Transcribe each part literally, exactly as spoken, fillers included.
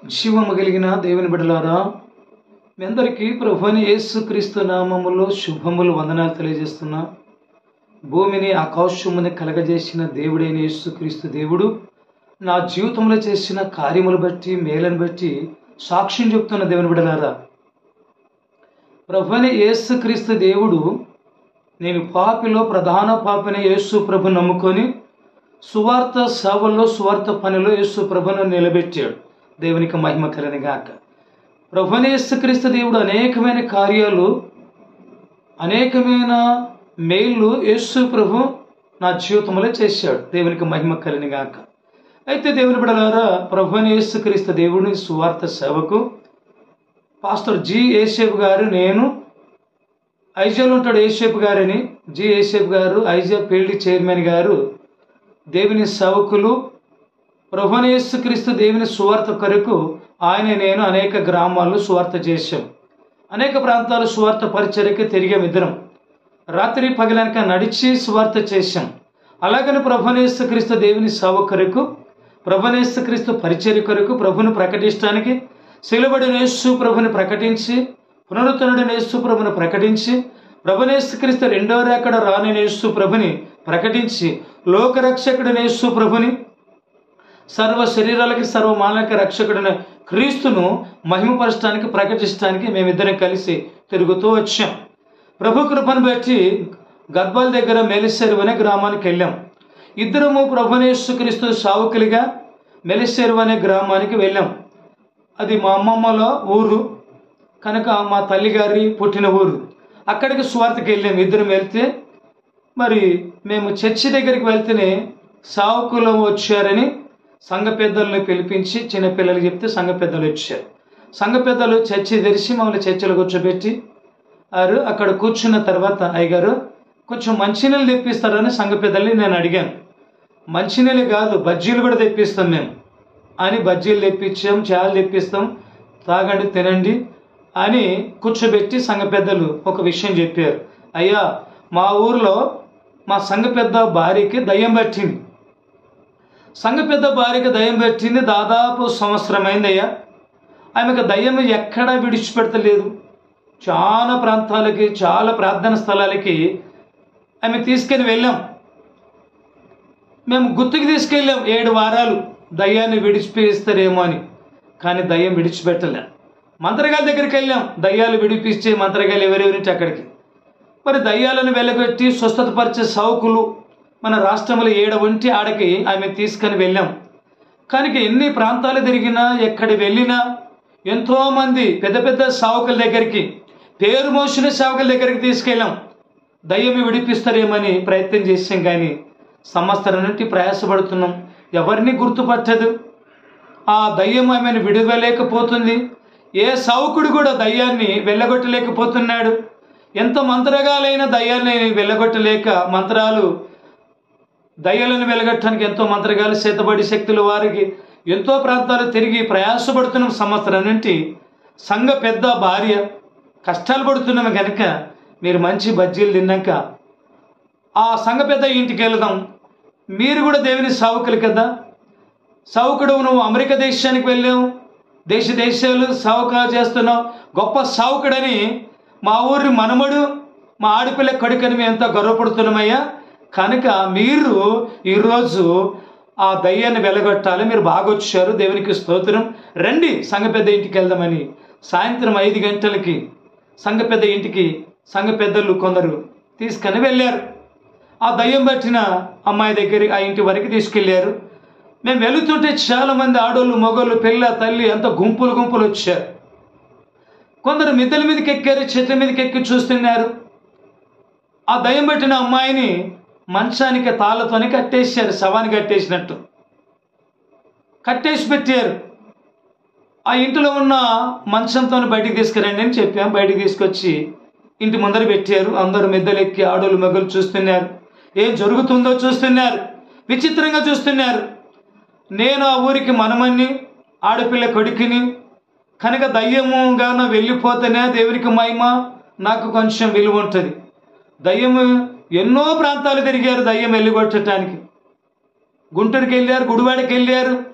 జీవము కలిగిన దేవుని బిడ్డలారా, మీ అందరికీ ప్రభువైన యేసుక్రీస్తు నామములో శుభములు వందనాలు తెలియజేస్తున్నా. భూమిని ఆకాశముని కలగజేసిన దేవుడైన యేసుక్రీస్తు దేవుడు నా జీవితంలో చేసిన కార్యములు బట్టి మేలను బట్టి సాక్ష్యం చెప్తున్న దేవుని బిడ్డలారా, ప్రభువైన యేసుక్రీస్తు దేవుడు నేను పాపిలో ప్రధాన పాపిని యేసు ప్రభు నమ్ముకొని సువార్త సేవల్లో సువార్త పనిలో యేసు ప్రభును నిలబెట్టాడు. దేవునికి మహిమ కలుగును గాక. ప్రభువైన యేసుక్రీస్తు దేవుడు అనేకమైన కార్యాలు అనేకమైన మేళ్ళు యేసు ప్రభు నా జీవితంలో చేశాడు. దేవునికి మహిమ కలుగును గాక. అయితే దేవుని బిడ్డలారా, ప్రభువైన యేసుక్రీస్తు దేవుని సువార్త సేవకు పాస్టర్ జి ఏసేపు గారు, నేను ఐజాలో ఉంటాడు ఏసేపు గారని, జి ఏసేపు గారు ఐజా పెళ్లి చైర్మన్ గారు, దేవుని సేవకులు, ప్రభువైన యేసుక్రీస్తు దేవుని సువార్త కొరకు ఆయన నేను అనేక గ్రామాల్లో సువార్త చేశాం. అనేక ప్రాంతాలు సువార్త పరిచర్యకి తిరిగాం. ఇద్దరం రాత్రి పగలనక నడిచి సువార్త చేశాం. అలాగని ప్రభువైన యేసుక్రీస్తు దేవుని సేవ కొరకు, ప్రభువైన యేసుక్రీస్తు పరిచర్య కొరకు, ప్రభుని ప్రకటించడానికి సిలువబడిన యేసు ప్రభుని ప్రకటించి, పునరుద్ధరణుడైన యేసు ప్రభుని ప్రకటించి, ప్రభువైన యేసుక్రీస్తు రెండో రేకడ రాని యేసు ప్రభుని ప్రకటించి, లోకరక్షకుడైన యేసు ప్రభుని, సర్వ శరీరాలకి సర్వ మానవులకి రక్షకుడైన క్రీస్తును మహిమపరచడానికి ప్రకటించడానికి మేమిద్దరం కలిసి తిరుగుతూ వచ్చాం. ప్రభు కృపను బట్టి గద్వాల దగ్గర మెలిసేరు అనే గ్రామానికి వెళ్ళాం. ఇద్దరము ప్రభువైన యేసుక్రీస్తు సేవకులుగా మెలిసేరు అనే గ్రామానికి వెళ్ళాం. అది మా అమ్మమ్మల ఊరు కనుక మా తల్లిగారి పుట్టిన ఊరు. అక్కడికి సువార్తకి వెళ్ళాం. ఇద్దరం వెళ్తే మరి మేము చర్చి దగ్గరికి వెళ్తేనే సేవకులు వచ్చారని సంఘ పెద్దలను పిలిపించి చిన్నపిల్లలు చెప్తే సంఘ పెద్దలు వచ్చారు. సంఘ పెద్దలు చర్చి తెరిచి మమ్మల్ని చర్చలు కూర్చోబెట్టి ఆరు అక్కడ కూర్చున్న తర్వాత, అయ్యగారు కొంచెం మంచినీళ్ళు తెప్పిస్తారని సంఘ పెద్దల్ని నేను అడిగాను. మంచినీళ్ళు కాదు, బజ్జీలు కూడా తెప్పిస్తాం మేము అని, బజ్జీలు తెప్పించాం, చాలు తెప్పిస్తాం, తాగండి తినండి అని కూర్చోబెట్టి సంఘ పెద్దలు ఒక విషయం చెప్పారు. అయ్యా, మా ఊర్లో మా సంఘ పెద్ద భార్యకి దయ్యం పట్టింది. సంఘ పెద్ద భార్యకి దయ్యం పెట్టింది దాదాపు సంవత్సరం అయిందయ్యా. ఆమెకు దయ్యం ఎక్కడా విడిచిపెడతలేదు. చాలా ప్రాంతాలకి, చాలా ప్రార్థన స్థలాలకి ఆమె తీసుకొని వెళ్ళాం. మేము గుర్తుకు తీసుకెళ్ళాం ఏడు వారాలు దయ్యాన్ని విడిచిపిస్తారేమో అని. కానీ దయ్యం విడిచిపెట్టలే. మంత్రగాల దగ్గరికి వెళ్ళాం, దయ్యాలు విడిపిస్తే మంత్రగాలు ఎవరెవరింటి అక్కడికి. మరి దయ్యాలను వెలగొట్టి స్వస్థతపరిచే సౌకులు మన రాష్ట్రంలో ఏడ ఉంటే ఆడకి ఆమె తీసుకొని వెళ్ళాం. కనుక ఎన్ని ప్రాంతాలు తిరిగినా, ఎక్కడి వెళ్ళినా ఎంతోమంది పెద్ద పెద్ద సేవకుల దగ్గరికి, పేరు మోసిన సేవకుల దగ్గరికి తీసుకెళ్ళాం. దయ్యం విడిపిస్తారేమని ప్రయత్నం చేసాం. కానీ సంవత్సరం నుండి ప్రయాసపడుతున్నాం, ఎవరిని గుర్తుపట్టదు. ఆ దయ్యం ఆమెను విడువలేకపోతుంది. ఏ సేవకుడు కూడా దయ్యాన్ని వెళ్ళగొట్టలేకపోతున్నాడు. ఎంత మంత్రగాలైన దయ్యాన్ని వెళ్ళగొట్టలేక, మంత్రాలు దయ్యాలను వెలగట్టడానికి ఎంతో మంత్రగాలు చేతబడి శక్తులు వారికి ఎంతో ప్రాంతాలు తిరిగి ప్రయాసపడుతున్నాం. సంవత్సరం నుండి సంఘ పెద్ద భార్య కష్టాలు పడుతున్నాము. కనుక మీరు మంచి బజ్జీలు తిన్నాక ఆ సంఘ పెద్ద ఇంటికి వెళదాం. మీరు కూడా దేవుని సేవకులు కదా, సేవకుడు, నువ్వు అమెరికా దేశానికి వెళ్ళావు, దేశ దేశాలు సేవక చేస్తున్నావు, గొప్ప సేవకుడని మా ఊరి మనమడు, మా ఆడపిల్ల కొడుకని మేము ఎంతో గర్వపడుతున్నామయ్యా. కనుక మీరు ఈరోజు ఆ దయ్యాన్ని వెలగొట్టాలి, మీరు బాగా వచ్చారు, దేవునికి స్తోత్రం, రండి సంఘ పెద్ద ఇంటికి వెళ్దామని సాయంత్రం ఐదు గంటలకి సంఘ పెద్ద ఇంటికి సంఘ పెద్దలు కొందరు తీసుకొని వెళ్ళారు. ఆ దయ్యం పట్టిన అమ్మాయి దగ్గర ఆ ఇంటి వరకు తీసుకెళ్ళారు. మేము వెళుతుంటే చాలామంది ఆడోళ్ళు, మగోళ్ళు, పిల్ల, తల్లి అంత గుంపులు గుంపులు వచ్చారు. కొందరు మిద్దెల మీదకి ఎక్కారు, చెట్ల మీదకి ఎక్కి చూస్తున్నారు. ఆ దయ్యం పట్టిన అమ్మాయిని మంచానికి తాళ్ళతోని కట్టేశారు, శవాన్ని కట్టేసినట్టు కట్టేసి పెట్టారు. ఆ ఇంటిలో ఉన్న మంచంతో బయటికి తీసుకురండి అని చెప్పాం. బయటికి తీసుకొచ్చి ఇంటి ముందర పెట్టారు. అందరూ మిద్దెలెక్కి ఆడోళ్ళు మగలు చూస్తున్నారు, ఏం జరుగుతుందో చూస్తున్నారు, విచిత్రంగా చూస్తున్నారు. నేను ఆ ఊరికి మనమన్ని, ఆడపిల్ల కొడుకుని, కనుక దయ్యముగాన వెళ్ళిపోతేనే దేవునికి మహిమ, నాకు కొంచెం విలువ ఉంటుంది. దయ్యము ఎన్నో ప్రాంతాలు తిరిగారు దయ్యం వెళ్ళగొట్టడానికి. గుంటూరుకి వెళ్ళారు, గుడివాడకి వెళ్ళారు,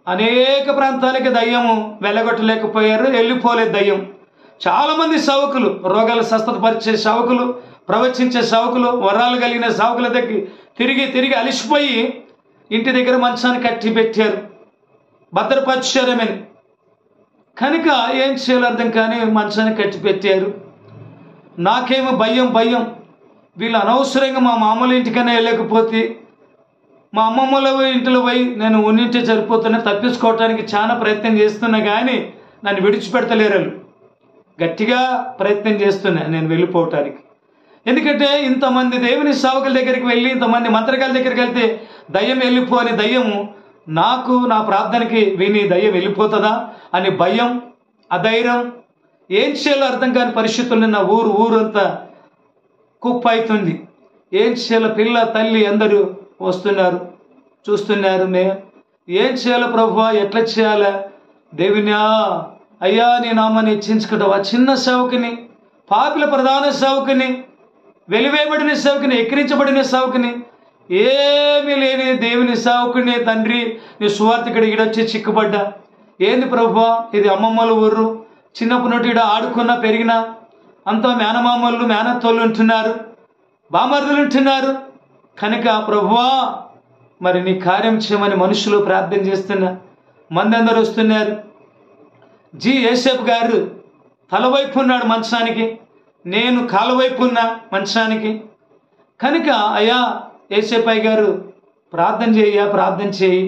అనేక ప్రాంతాలకి దయ్యము వెళ్ళగొట్టలేకపోయారు, వెళ్ళిపోలేదు దయ్యం. చాలామంది సేవకులు, రోగాలు స్వస్థతపరిచే సేవకులు, ప్రవచించే సేవకులు, వరాలు కలిగిన సేవకుల దగ్గర తిరిగి తిరిగి అలిసిపోయి ఇంటి దగ్గర మంచాన్ని కట్టి పెట్టారు, భద్రపరిచారమని. కనుక ఏం చేయాలో అర్థం కానీ మంచాన్ని కట్టి పెట్టారు. నాకేమో భయం భయం వీళ్ళు అనవసరంగా మా మామూలు ఇంటికైనా వెళ్ళకపోతే మా అమ్మమ్మల ఇంటిలో పోయి నేను ఉన్నింటే సరిపోతున్నా, తప్పించుకోవటానికి చాలా ప్రయత్నం చేస్తున్నా కానీ నన్ను విడిచిపెడతలేరు. గట్టిగా ప్రయత్నం చేస్తున్నా నేను వెళ్ళిపోవటానికి. ఎందుకంటే ఇంతమంది దేవుని సేవకుల దగ్గరికి వెళ్ళి ఇంతమంది మంత్రగాల దగ్గరికి వెళ్తే దయ్యం వెళ్ళిపోని దయ్యము నాకు నా ప్రార్థనకి విని దయ్యం వెళ్ళిపోతుందా అని భయం, అధైర్యం, ఏం చేయాలో అర్థం కాని పరిస్థితుల్లో నా ఊరు ఊరంతా కుప్ప అవుతుంది. ఏం చేయాలో పిల్ల తల్లి అందరూ వస్తున్నారు, చూస్తున్నారు. మే ఏం చేయాలో ప్రభువా, ఎట్లా చేయాలా దేవునియా, అయ్యా నీ నామాన్ని హెచ్చించుకుంటావా? చిన్న సేవకుని, పాపిల ప్రధాన సేవకుని, వెలివేయబడిన సేవకుని, ఎక్కిరించబడిన సేవకుని, ఏమీ లేని దేవుని సేవకుని తండ్రి నీ సువార్తికుడు ఈడొచ్చి చిక్కుపడ్డా. ఏంది ప్రభువా, ఇది అమ్మమ్మల ఊరు, చిన్నప్పటి నుండి ఈడ ఆడుకున్నా పెరిగినా, అంతా మేనమామలు మేనత్తోళ్ళు ఉంటున్నారు, బామర్దులు ఉంటున్నారు. కనుక ప్రభువా మరి నీ కార్యం చేయమని మనుషులు ప్రార్థన చేస్తున్నా. మంది అందరూ వస్తున్నారు. జి యేసేపు గారు తలవైపు ఉన్నాడు మంచానికి, నేను కాలవైపు ఉన్నా మంచానికి. కనుక అయ్యా యేసేపయ్య గారు ప్రార్థన చేయ ప్రార్థన చేయి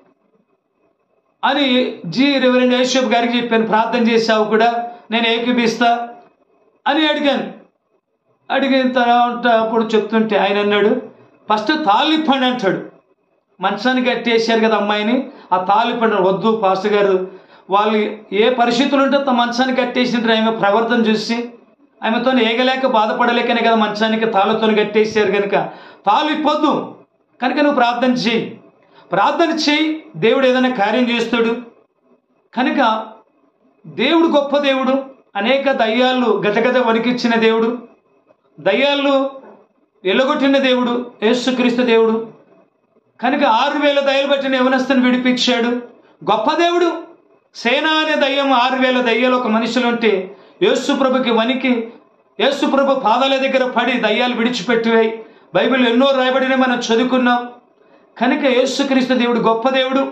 అని జి రెవరెండ్ యేసేపు గారికి చెప్పాను. ప్రార్థన చేసావు కూడా నేను ఏకీపిస్తా అని అడిగాను. అడిగిన తర్వాత అప్పుడు చెప్తుంటే ఆయన అన్నాడు, ఫస్ట్ తాళిప్పండి అంటాడు. మంచానికి కట్టేసారు కదా అమ్మాయిని, ఆ తాళిప్పండి. వద్దు పాస్టర్ గారు, వాళ్ళు ఏ పరిస్థితులు ఉంటే తమ మంచానికి కట్టేసినట్టు ఆమె ప్రవర్తన చూసి ఆమెతో ఏగలేక బాధపడలేకనే కదా మంచానికి తాళ్ళతో కట్టేసారు. కనుక తాళ్ళు ఇప్పొద్దు, కనుక నువ్వు ప్రార్థన చేయి, ప్రార్థన చేయి, దేవుడు ఏదైనా కార్యం చేస్తాడు. కనుక దేవుడు గొప్ప దేవుడు, అనేక దయ్యాలు గజగజ వణికిచ్చిన దేవుడు, దయ్యాలు ఎల్లగొట్టిన దేవుడు యేసుక్రీస్తు దేవుడు. కనుక ఆరు వేల దయ్యాలు పట్టిన యవనస్తుని విడిపించాడు, గొప్ప దేవుడు. సేన అనే దయ్యం ఆరు వేల దయ్యాలు ఒక మనిషిలో ఉంటే యేసు ప్రభుకి వణికి యేసు ప్రభు పాదాల దగ్గర పడి దయ్యాలు విడిచిపెట్టివాయి. బైబిల్ ఎన్నో రాయబడిన మనం చదువుకున్నాం. కనుక యేసుక్రీస్తు దేవుడు గొప్ప దేవుడు,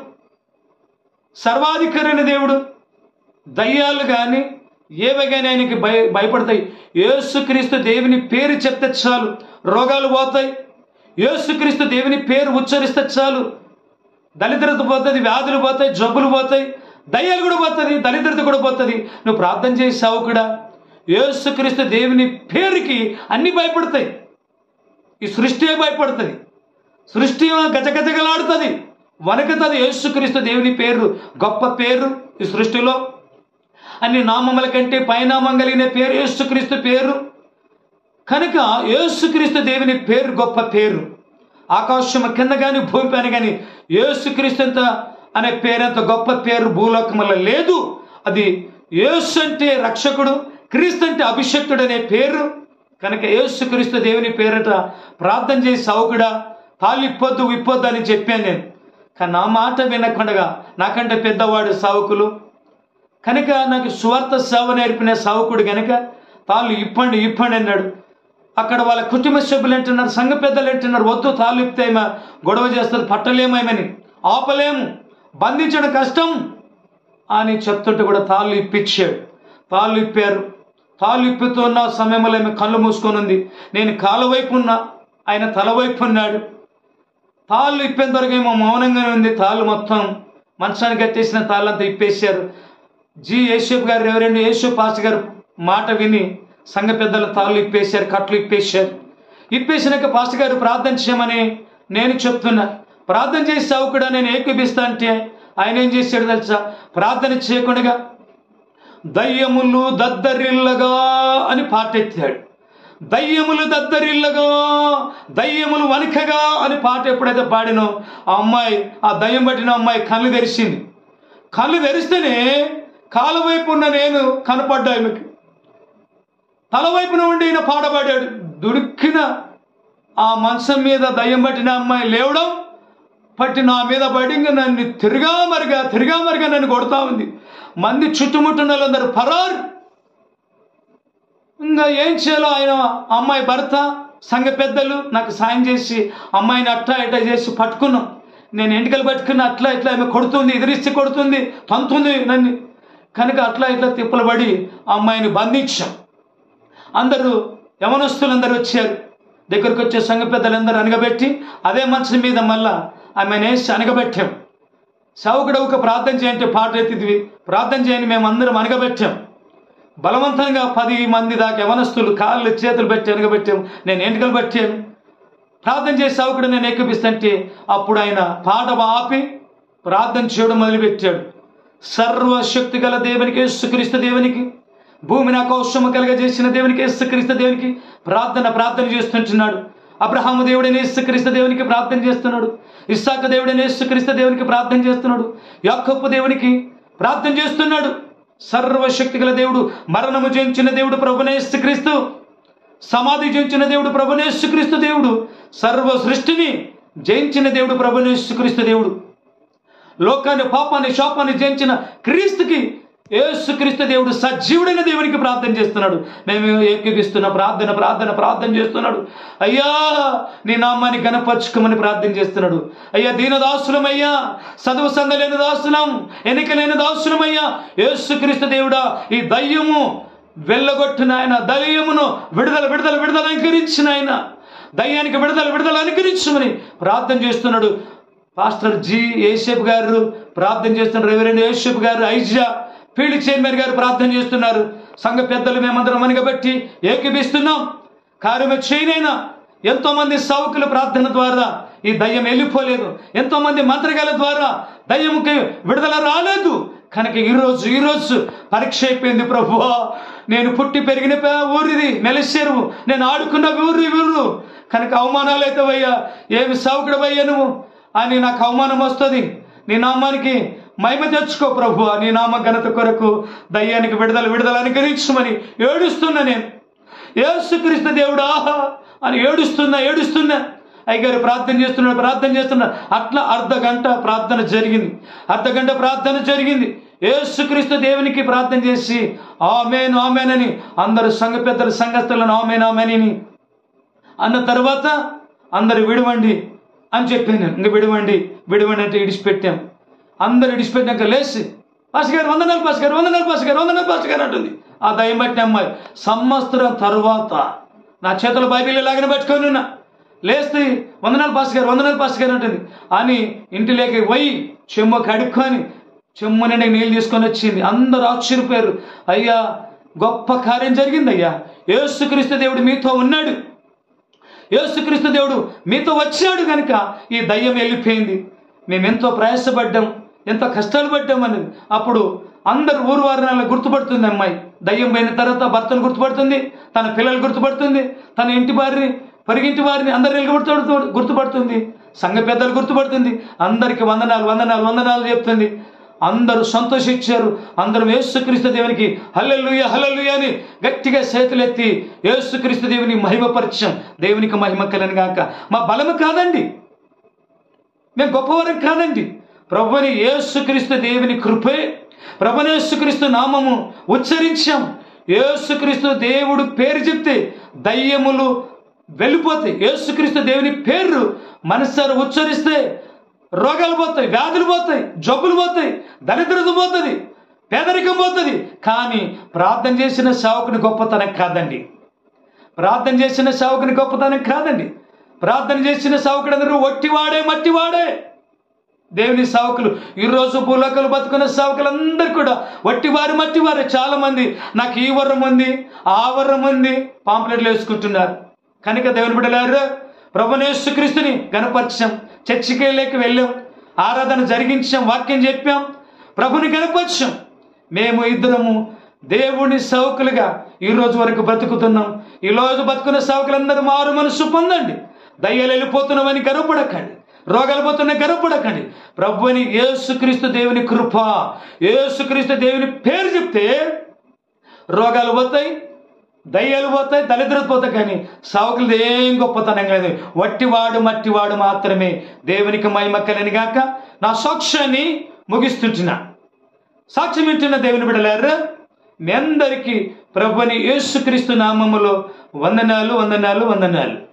సర్వాధికారైన దేవుడు. దయ్యాలు కానీ ఏవి కానీ ఆయనకి భయ భయపడతాయి. యేసుక్రీస్తు దేవుని పేరు చెప్తే చాలు రోగాలు పోతాయి. యేసుక్రీస్తు దేవుని పేరు ఉచ్చరిస్తే చాలు దరిద్రత పోతుంది, వ్యాధులు పోతాయి, జబ్బులు పోతాయి, దయ్యాలు కూడా పోతుంది, దరిద్రత కూడా పోతుంది. నువ్వు ప్రార్థన చేసావు కూడా యేసుక్రీస్తు దేవుని పేరుకి అన్ని భయపడతాయి. ఈ సృష్టి భయపడుతుంది, సృష్టి గజగజగలాడుతుంది, వణకుతుంది. యేసుక్రీస్తు దేవుని పేరు గొప్ప పేరు. ఈ సృష్టిలో అన్ని నామముల కంటే పైనామం కలిగిన పేరు యేసుక్రీస్తు పేరు. కనుక యేసుక్రీస్తు దేవుని పేరు గొప్ప పేరు. ఆకాశం కింద కానీ భూమి పైన కానీ యేసుక్రీస్తు అంత అనే పేరంత గొప్ప పేరు భూలోకములో లేదు. అది యేసు అంటే రక్షకుడు, క్రీస్తు అంటే అభిషక్తుడు అనే పేరు. కనుక యేసుక్రీస్తు దేవుని పేరట ప్రార్థన చేసి సావుకుడా తాళ్ళు ఇప్పొద్దు విప్పొద్దు అని చెప్పాను నేను. కానీ నా మాట వినకుండా నాకంటే పెద్దవాడు సావుకులు, కనుక నాకు సువార్త సేవ నేర్పిన సావుకుడు కనుక తాళ్ళు ఇప్పండి ఇప్పండి అన్నాడు. అక్కడ వాళ్ళ కుటుంబ సభ్యులు అంటున్నారు, సంఘ పెద్దలు అంటున్నారు, వద్దు తాళ్ళు ఇప్పితే ఏమో గొడవ చేస్తారు, పట్టలేమేమని, ఆపలేము, బంధించడం కష్టం అని చెప్తుంటే కూడా తాళ్ళు ఇప్పించాడు. తాళ్ళు ఇప్పారు. తాళ్ళు ఇప్పుతున్న సమయంలో ఆమె కళ్ళు మూసుకొని ఉంది. నేను కాళ్ళ వైపు ఉన్నా, ఆయన తల వైపు ఉన్నాడు. తాళ్ళు ఇప్పేంత వరకు ఏమో మౌనంగానే ఉంది. తాళ్ళు మొత్తం మంచానికి కట్టేసిన తాళ్ళంతా ఇప్పేశారు. జి యేసేపు గారు రెవరెండ్ యేసేపు పాస్టర్ గారు మాట విని సంఘ పెద్దల తాళ్ళు ఇప్పేశారు, కట్లు ఇప్పేశారు. ఇప్పేసినాక పాస్టర్ గారు ప్రార్థన చేయమని నేను చెప్తున్నా. ప్రార్థన చేసావు కూడా నేను ఏకీపిస్తా అంటే ఆయన ఏం చేశాడు తెలుసా? ప్రార్థన చేయకుండా దయ్యములు దద్దరిల్లగా అని పాటెత్తాడు. దయ్యములు దద్దరిల్లగా, దయ్యములు వణికగా అని పాట ఎప్పుడైతే పాడినో ఆ అమ్మాయి, ఆ దయ్యం పట్టిన అమ్మాయి కళ్ళు తెరిచింది. కళ్ళు తెరిస్తేనే కాలవైపు ఉన్న నేను కనపడ్డా. ఆమెకి తలవైపున ఉండి ఈయన పాడబడ్డాడు. దుడికిన ఆ మంచం మీద దయ్యం పట్టిన అమ్మాయి లేవడం, పట్టి నా మీద పడి ఇంకా నన్ను తిరిగా మరిగా తిరిగా మరిగా నన్ను కొడతా ఉంది. మంది చుట్టుముట్టున్న వాళ్ళందరూ పరారు. ఇంకా ఏం చేయాలో ఆయన అమ్మాయి భర్త సంఘ పెద్దలు నాకు సాయం చేసి అమ్మాయిని అట్లా ఇట్లా చేసి పట్టుకున్నాం. నేను ఎంటికలు పట్టుకున్న అట్లా ఇట్లా ఆమె కొడుతుంది, ఎదిరిస్తే కొడుతుంది, తంతుంది నన్ను. కనుక అట్లా ఇట్లా తిప్పలు పడి అమ్మాయిని బంధించాం. అందరూ యవనస్తులందరూ వచ్చారు. దగ్గరకు వచ్చే సంఘ పెద్దలందరూ అనగబెట్టి అదే మంచం మీద మళ్ళా ఆమెను వేసి అనగబెట్టాం. సేవకుడవుక ప్రార్థన చేయంటే పాట ఎత్తిద్వి, ప్రార్థన చేయని మేము అందరం అనగబెట్టాం. బలవంతంగా పది మంది దాకా యవనస్తులు కాళ్ళు చేతులు పెట్టి అనగబెట్టాం. నేను ఎంటికలు పట్టాను. ప్రార్థన చేసి సేవకుడు నేను ఎక్కిపిస్తుంటే అప్పుడు ఆయన పాట ఆపి ప్రార్థన చేయడం మొదలుపెట్టాడు. సర్వశక్తి గల దేవునికి, యేసుక్రీస్తు దేవునికి, భూమిని ఆకాశము కలుగజేసిన దేవునికి, యేసుక్రీస్తు దేవునికి ప్రార్థన ప్రార్థన చేస్తుంటున్నాడు. అబ్రహాము దేవుడైన యేసుక్రీస్తు దేవునికి ప్రార్థన చేస్తున్నాడు. ఇస్సాకు దేవుడైన యేసుక్రీస్తు దేవునికి ప్రార్థన చేస్తున్నాడు. యాకోబు దేవునికి ప్రార్థన చేస్తున్నాడు. సర్వశక్తి గల దేవుడు, మరణము జయించిన దేవుడు ప్రభువైన యేసుక్రీస్తు, సమాధి జయించిన దేవుడు ప్రభువైన యేసుక్రీస్తు దేవుడు, సర్వ సృష్టిని జయించిన దేవుడు ప్రభువైన యేసుక్రీస్తు దేవుడు, లోకాన్ని పాపాన్ని శాపాన్ని జయించిన క్రీస్తుకి యేసుక్రీస్తు దేవుడు సజీవుడైన దేవునికి ప్రార్థన చేస్తున్నాడు. మేము ఏకీపిస్తున్న ప్రార్థన ప్రార్థన ప్రార్థన చేస్తున్నాడు. అయ్యా నీ నామాన్ని గణపరచుకోమని ప్రార్థన చేస్తున్నాడు. అయ్యా దీనదాసులమయ్యా, చదువు సంద లేని దాసులం, ఎన్నిక లేని దాసులమయ్యా, యేసుక్రీస్తు దేవుడా ఈ దయ్యము వెళ్ళగొట్టిన ఆయన, దయ్యమును విడుదల విడుదల విడుదల అనుకరించిన ఆయన, దయ్యానికి విడుదల విడుదల అనుకరించమని ప్రార్థన చేస్తున్నాడు. పాస్టర్ జి యేసేపు గారు ప్రార్థన చేస్తున్నారు. రెవరెండ్ యేసేపు గారు, ఐజా ఫీల్డ్ చైర్మన్ గారు ప్రార్థన చేస్తున్నారు. సంఘ పెద్దలు మేమందరం అనగబెట్టి ఏకీపిస్తున్నాం. కార్యము చేయనైనా ఎంతో మంది సేవకుల ప్రార్థన ద్వారా ఈ దయ్యం వెళ్ళిపోలేదు. ఎంతో మంది మంత్రగాల ద్వారా దయ్యముకి విడుదల రాలేదు. కనుక ఈరోజు ఈరోజు పరీక్ష అయిపోయింది. ప్రభువా, నేను పుట్టి పెరిగిన ఊరిది మెలసేరువు, నేను ఆడుకున్న ఊరు ఊరు కనుక అవమానాలు అవుతావయ్యా, ఏమి సేవకుడవయ్యా నువ్వు అని నాకు అవమానం వస్తుంది. నీ నామానికి మహిమ తెచ్చుకో ప్రభువా, నీ నామ ఘనత కొరకు దయ్యానికి విడుదల విడుదల అనుకరించమని ఏడుస్తున్నా. నేను యేసుక్రీస్తు దేవుడా అని ఏడుస్తున్నా ఏడుస్తున్నా అయ్యగారు ప్రార్థన చేస్తున్నాడు ప్రార్థన చేస్తున్నా అట్లా అర్ధ గంట ప్రార్థన జరిగింది. అర్ధ గంట ప్రార్థన జరిగింది. యేసుక్రీస్తు దేవునికి ప్రార్థన చేసి ఆమేన్ ఆమేన్ అని అందరు సంఘ పెద్దలు సంఘస్థులను ఆమేన్ ఆమేన్ అని అన్న తర్వాత అందరు విడవండి అని చెప్పాను. ఇంక విడవండి విడవండి అంటే ఇడిచిపెట్టాం. అందరు ఇడిచిపెట్టినాక లేచి పాస్ గారు వందనాలు, పాస్ గారు వందనాలు, పాస్ గారు వందనాలు, పాస్ గారు అంటుంది. ఆ దయ్యం పట్టిన అమ్మాయి సంవత్సరం తర్వాత నా చేతుల బైబిల్ లాగానే పట్టుకొని ఉన్నా. లేస్తే వందనాలు పాస్ గారు వందనాలు పాస్ గారు అంటుంది అని ఇంటిలోకి పోయి చెమ్మ కడుక్కొని చెమ్మ నిండా నీళ్ళు తీసుకొని వచ్చింది. అందరూ ఆశ్చర్యపోయారు. అయ్యా గొప్ప కార్యం జరిగింది అయ్యా, యేసుక్రీస్తు దేవుడు మీతో ఉన్నాడు, యేసుక్రీస్తు దేవుడు మీతో వచ్చాడు కనుక ఈ దయ్యం వెళ్ళిపోయింది. మేము ఎంతో ప్రయాసపడ్డాం, ఎంతో కష్టాలు పడ్డాం అనేది. అప్పుడు అందరు ఊరు వారిని గుర్తుపడుతుంది అమ్మాయి. దయ్యం పోయిన తర్వాత భర్తను గుర్తుపడుతుంది, తన పిల్లలు గుర్తుపడుతుంది, తన ఇంటి వారిని పరిగింటి వారిని అందరిని గుర్తు గుర్తుపడుతుంది, సంఘ పెద్దలు గుర్తుపడుతుంది. అందరికి వందనాలు వందనాలు వందనాలు చెప్తుంది. అందరూ సంతోషించారు. అందరం యేసుక్రీస్తు దేవునికి హల్లెలూయా హల్లెలూయా అని గట్టిగా చేతులెత్తి యేసుక్రీస్తు దేవుని మహిమపరిచాం. దేవునికి మహిమ కలను గాక. మా బలము కాదండి, మేము గొప్పవారం కాదండి, ప్రభుని యేసుక్రీస్తు దేవుని కృపే, ప్రభుని యేసుక్రీస్తు నామము ఉచ్చరించాం. యేసుక్రీస్తు దేవుడు పేరు చెప్తే దయ్యములు వెళ్ళిపోతాయి. యేసుక్రీస్తు దేవుని పేరు మనసారా ఉచ్చరిస్తే రోగాలు పోతాయి, వ్యాధులు పోతాయి, జబ్బులు పోతాయి, దరిద్రత పోతుంది, పేదరికం పోతుంది. కానీ ప్రార్థన చేసిన సేవకుని గొప్పతనం కాదండి, ప్రార్థన చేసిన సేవకుని గొప్పతనం కాదండి. ప్రార్థన చేసిన సేవకుడు అందరూ ఒట్టివాడే మట్టివాడే. దేవుని సేవకులు ఈరోజు భూలోకలు బతుకున్న సేవకులందరూ కూడా వట్టివారు మట్టివారే. చాలా మంది నాకు ఈ వరం ఉంది ఆ వరం ఉంది పాంప్లెట్లు వేసుకుంటున్నారు. కనుక దేవుని బిడ్డలారా, ప్రభువైన యేసుక్రీస్తుని గణపరిచాం, చర్చికి వెళ్ళాం, ఆరాధన జరిగించాం, వాక్యం చెప్పాం, ప్రభుని గణపరిచాం. మేము ఇద్దరము దేవుని సేవకులుగా ఈ రోజు వరకు బ్రతుకుతున్నాం. ఈ రోజు బతుకున్న సేవకులందరూ మారు మనసు పొందండి. దయ్యాలు వెళ్ళిపోతున్నామని గర్వపడకండి, రోగాలు పోతున్నా గర్వపడకండి. ప్రభువని యేసుక్రీస్తు దేవుని కృప, యేసుక్రీస్తు దేవుని పేరు చెప్తే రోగాలు పోతాయి, దయ్యాలు పోతాయి, దళిద్రత పోతాయి, కానీ సావుకులది ఏం గొప్పతనం లేదు. వట్టివాడు మట్టివాడు మాత్రమే. దేవునికి మహిమ కలిగిన గాక. నా సాక్ష్యాన్ని ముగిస్తుంటున్నా. సాక్ష్యం వింటున్న దేవుని బిడ్డలారా, మీ అందరికీ ప్రభుని యేసుక్రీస్తు నామములో వందనాలు వందనాలు వందనాలు.